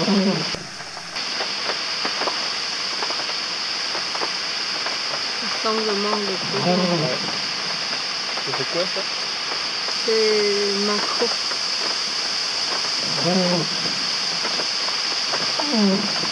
Ça ressemble au manque de courant. Ouais. C'est quoi ça? C'est macro.